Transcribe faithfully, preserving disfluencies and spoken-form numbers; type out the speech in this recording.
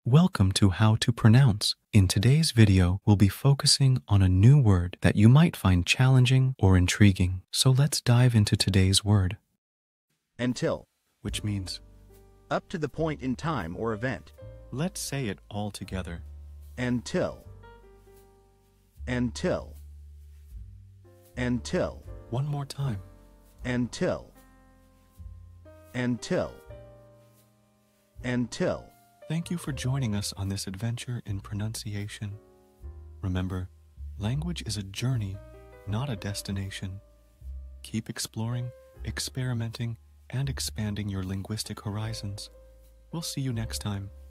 Welcome to How to Pronounce. In today's video, we'll be focusing on a new word that you might find challenging or intriguing. So let's dive into today's word. Until. Which means, Up to the point in time or event. let's say it all together. Until. Until. Until. One more time. Until. Until. Until. Thank you for joining us on this adventure in pronunciation. Remember, language is a journey, not a destination. Keep exploring, experimenting, and expanding your linguistic horizons. We'll see you next time.